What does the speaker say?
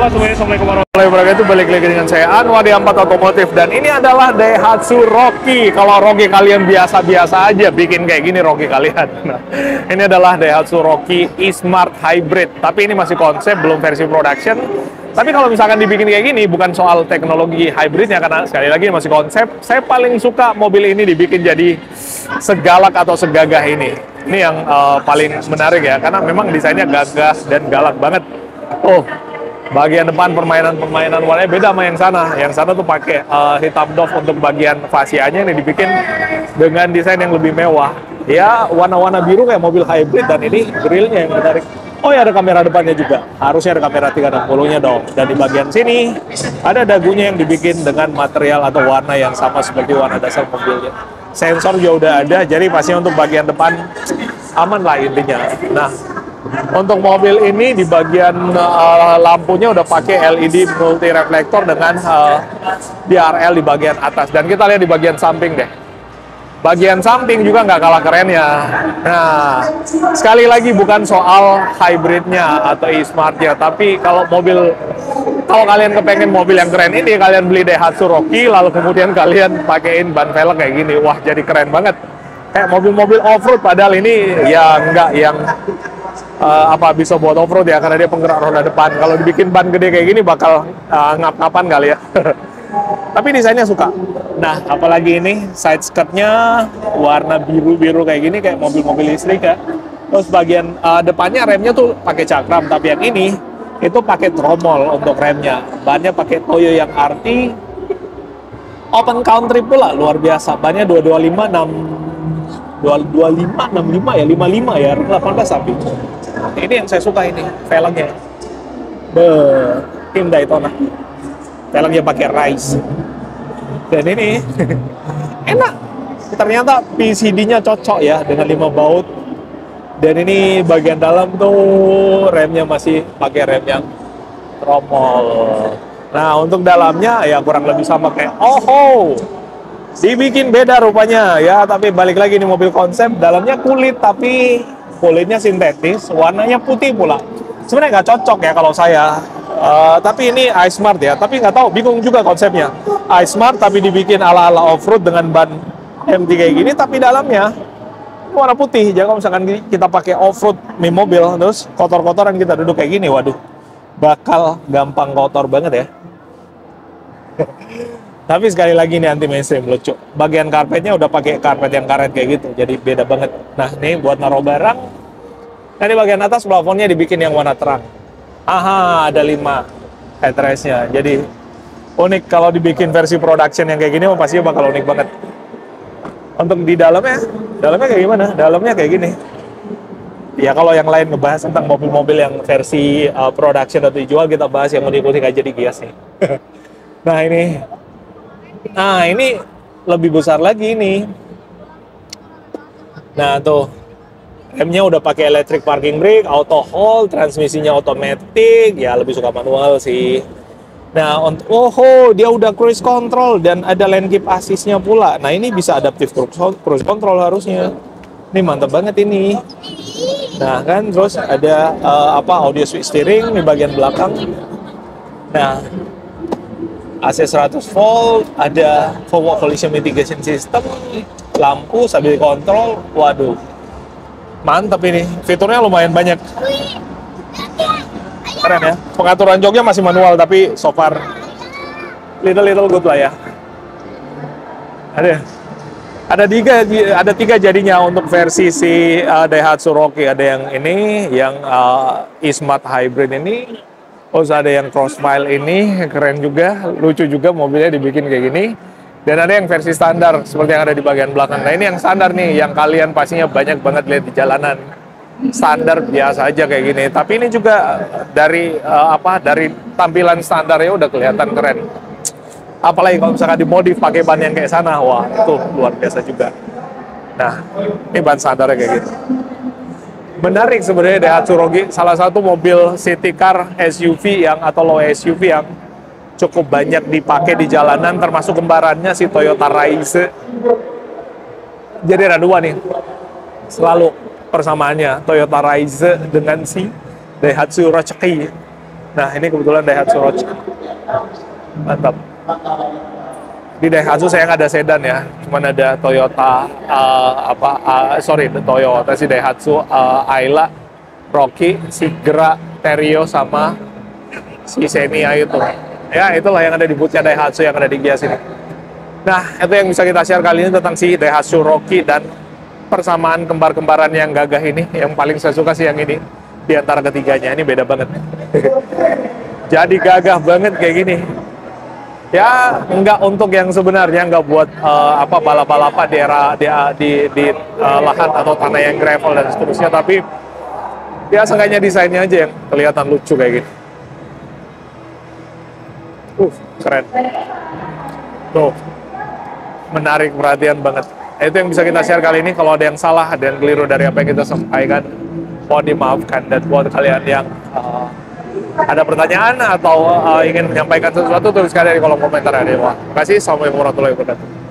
Halo semuanya, assalamualaikum warahmatullahi wabarakatuh. Balik lagi dengan saya Anwar di Ampat Otomotif, dan ini adalah Daihatsu Rocky. Kalau Rocky kalian biasa-biasa aja, bikin kayak gini Rocky kalian. Nah, ini adalah Daihatsu Rocky E-Smart Hybrid, tapi ini masih konsep, belum versi production. Tapi kalau misalkan dibikin kayak gini, bukan soal teknologi hybridnya, karena sekali lagi masih konsep. Saya paling suka mobil ini dibikin jadi segalak atau segagah ini. Ini yang paling menarik ya, karena memang desainnya gagah dan galak banget. Oh, bagian depan permainan warnanya beda sama yang sana. Yang sana tuh pakai hitam doff untuk bagian fasianya, ini dibikin dengan desain yang lebih mewah. Ya, warna-warna biru kayak mobil hybrid, dan ini grillnya yang menarik. Oh ya, ada kamera depannya juga. Harusnya ada kamera 360-nya dong. Dan di bagian sini ada dagunya yang dibikin dengan material atau warna yang sama seperti warna dasar mobilnya. Sensor juga udah ada, jadi pastinya untuk bagian depan aman lah intinya. Nah, untuk mobil ini di bagian lampunya udah pakai LED multi reflektor dengan DRL di bagian atas. Dan kita lihat di bagian samping deh. Bagian samping juga nggak kalah keren ya. Nah, sekali lagi bukan soal hybridnya atau e-smartnya, tapi kalau kalian kepengen mobil yang keren ini, kalian beli Daihatsu Rocky, lalu kemudian kalian pakein ban velg kayak gini, wah jadi keren banget. Kayak mobil-mobil off-road, padahal ini ya nggak yang bisa buat off-road ya, karena dia penggerak roda depan. Kalau dibikin ban gede kayak gini bakal ngap-ngapan kali ya. Tapi desainnya suka. Nah, apalagi ini side skirtnya warna biru-biru kayak gini, kayak mobil-mobil listrik ya. Terus bagian depannya remnya tuh pakai cakram, tapi yang ini itu pakai tromol untuk remnya. Bannya pakai Toyo yang RT open country pula, luar biasa. Bannya 225 65 ya, 55 ya, 18 sapi. Ini yang saya suka, ini velgnya. Tim Daytona. Velgnya pakai Rise. Dan ini enak. Ternyata PCD-nya cocok ya dengan 5 baut. Dan ini bagian dalam tuh remnya masih pakai rem yang tromol. Nah, untuk dalamnya ya kurang lebih sama kayak dibikin beda rupanya ya, tapi balik lagi ini mobil konsep, dalamnya kulit tapi kulitnya sintetis, warnanya putih pula. Sebenarnya nggak cocok ya kalau saya, tapi ini iSmart ya, tapi nggak tahu, bingung juga konsepnya. iSmart tapi dibikin ala-ala off-road dengan ban MT kayak gini, tapi dalamnya warna putih. Jadi kalau misalkan kita pakai off-road mobil, terus kotor-kotoran kita duduk kayak gini, waduh, bakal gampang kotor banget ya. Tapi sekali lagi ini anti mainstream, lucu. Bagian karpetnya udah pakai karpet yang karet kayak gitu, jadi beda banget. Nah, ini buat naruh barang. Nah, di bagian atas plafonnya dibikin yang warna terang. Aha, ada 5 headrest-nya. Jadi unik kalau dibikin versi production yang kayak gini, pasti bakal unik banget. Untuk di dalamnya kayak gimana? Dalamnya kayak gini. Ya kalau yang lain ngebahas tentang mobil-mobil yang versi production atau dijual, kita bahas yang unik-unik aja di Gias nih. Nah ini lebih besar lagi ini. Nah tuh, remnya udah pakai electric parking brake, auto hold, transmisinya otomatis, ya lebih suka manual sih. Nah, dia udah cruise control dan ada lane keep assist-nya pula. Nah, ini bisa adaptive cruise control harusnya. Ini mantap banget ini. Nah, kan terus ada audio switch steering di bagian belakang. Nah, AC 100 volt, ada forward collision mitigation system, lampu, stability control. Waduh, mantap ini. Fiturnya lumayan banyak. Keren ya. Pengaturan joknya masih manual, tapi so far little good lah ya. Ada tiga jadinya untuk versi si Daihatsu Rocky. Ada yang ini, yang e-smart hybrid ini. Terus ada yang crossmile ini, keren juga, lucu juga mobilnya dibikin kayak gini. Dan ada yang versi standar seperti yang ada di bagian belakang. Nah, ini yang standar nih, yang kalian pastinya banyak banget lihat di jalanan. Standar biasa aja kayak gini, tapi ini juga dari tampilan standarnya udah kelihatan keren. Apalagi kalau misalkan dimodif pakai ban yang kayak sana, wah itu luar biasa juga. Nah, ini ban standarnya kayak gitu. Menarik sebenarnya Daihatsu Rocky, salah satu mobil city car SUV atau low SUV yang cukup banyak dipakai di jalanan, termasuk kembarannya si Toyota Rise. Jadi ada 2 nih, selalu persamaannya Toyota Rise dengan si Daihatsu Rocky. Nah, ini kebetulan Daihatsu Rocky. Mantap. Di Daihatsu saya nggak ada sedan ya, cuman ada Toyota, Toyota si Daihatsu, Ayla, Rocky, Sigra, Terio, sama si Xenia itu. Ya, itulah yang ada di bootnya Daihatsu yang ada di Gias ini. Nah, itu yang bisa kita share kali ini tentang si Daihatsu Rocky dan persamaan kembar-kembaran yang gagah ini. Yang paling saya suka sih yang ini, di antara ketiganya. Ini beda banget. Jadi gagah banget kayak gini. Ya, nggak untuk yang sebenarnya, nggak buat balap-balapan di lahan atau tanah yang gravel dan seterusnya, tapi ya seenggaknya desainnya aja yang kelihatan lucu kayak gini. Keren. Tuh, menarik perhatian banget. Itu yang bisa kita share kali ini. Kalau ada yang salah, ada yang keliru dari apa yang kita sampaikan, mohon dimaafkan. Dan buat kalian yang ada pertanyaan atau ingin menyampaikan sesuatu, tuliskan di kolom komentar ya. Terima kasih. Assalamualaikum warahmatullahi wabarakatuh.